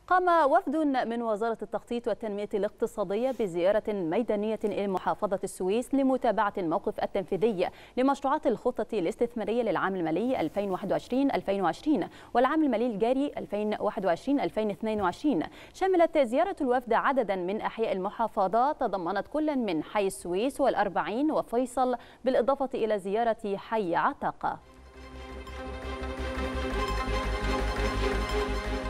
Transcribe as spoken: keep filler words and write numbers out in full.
قام وفد من وزارة التخطيط والتنمية الاقتصادية بزيارة ميدانية إلى محافظة السويس لمتابعة الموقف التنفيذي لمشروعات الخطة الاستثمارية للعام المالي ألفين وواحد وعشرين ألفين وعشرين والعام المالي الجاري ألفين وواحد وعشرين ألفين واثنين وعشرين. شملت زيارة الوفد عددا من أحياء المحافظة تضمنت كل من حي السويس والأربعين وفيصل، بالإضافة إلى زيارة حي عتاقة.